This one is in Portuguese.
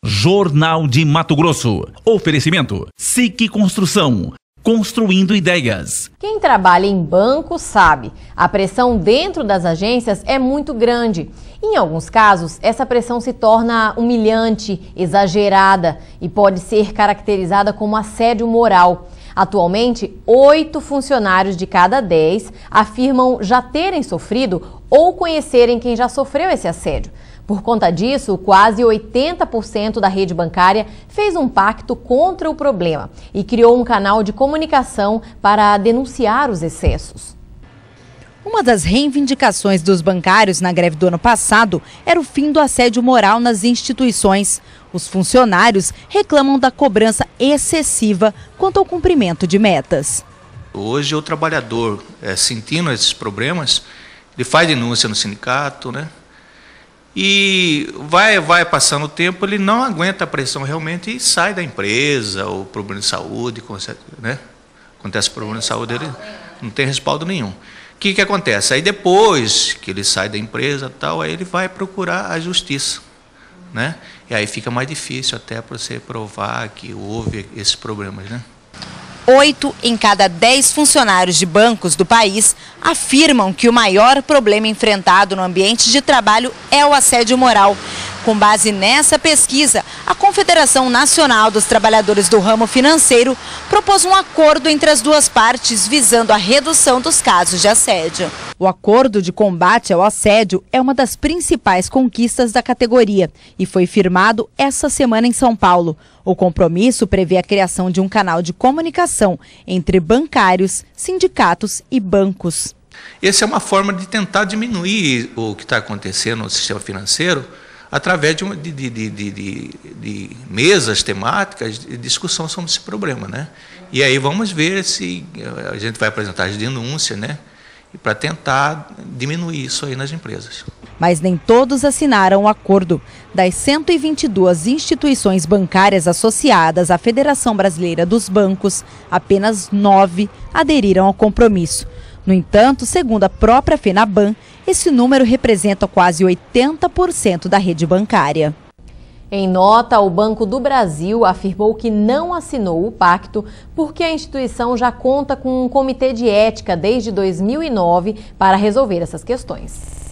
Jornal de Mato Grosso. Oferecimento SIC Construção. Construindo ideias. Quem trabalha em banco sabe, a pressão dentro das agências é muito grande. Em alguns casos, essa pressão se torna humilhante, exagerada e pode ser caracterizada como assédio moral. Atualmente, 8 funcionários de cada 10 afirmam já terem sofrido ou conhecerem quem já sofreu esse assédio. Por conta disso, quase 80% da rede bancária fez um pacto contra o problema e criou um canal de comunicação para denunciar os excessos. Uma das reivindicações dos bancários na greve do ano passado era o fim do assédio moral nas instituições. Os funcionários reclamam da cobrança excessiva quanto ao cumprimento de metas. Hoje o trabalhador, sentindo esses problemas, ele faz denúncia no sindicato, né? E vai passando o tempo, ele não aguenta a pressão realmente e sai da empresa, ou problema de saúde, né? Acontece problema de saúde, ele não tem respaldo nenhum. O que acontece? Aí depois que ele sai da empresa, aí ele vai procurar a justiça, né? E aí fica mais difícil até para você provar que houve esses problemas, né? 8 em cada 10 funcionários de bancos do país afirmam que o maior problema enfrentado no ambiente de trabalho é o assédio moral. Com base nessa pesquisa, a Confederação Nacional dos Trabalhadores do Ramo Financeiro propôs um acordo entre as duas partes visando a redução dos casos de assédio. O acordo de combate ao assédio é uma das principais conquistas da categoria e foi firmado essa semana em São Paulo. O compromisso prevê a criação de um canal de comunicação entre bancários, sindicatos e bancos. Essa é uma forma de tentar diminuir o que está acontecendo no sistema financeiro através de mesas temáticas de discussão sobre esse problema, né? E aí vamos ver se a gente vai apresentar as denúncias, né? E para tentar diminuir isso aí nas empresas. Mas nem todos assinaram o acordo. Das 122 instituições bancárias associadas à Federação Brasileira dos Bancos, apenas 9 aderiram ao compromisso. No entanto, segundo a própria FENABAN, esse número representa quase 80% da rede bancária. Em nota, o Banco do Brasil afirmou que não assinou o pacto porque a instituição já conta com um comitê de ética desde 2009 para resolver essas questões.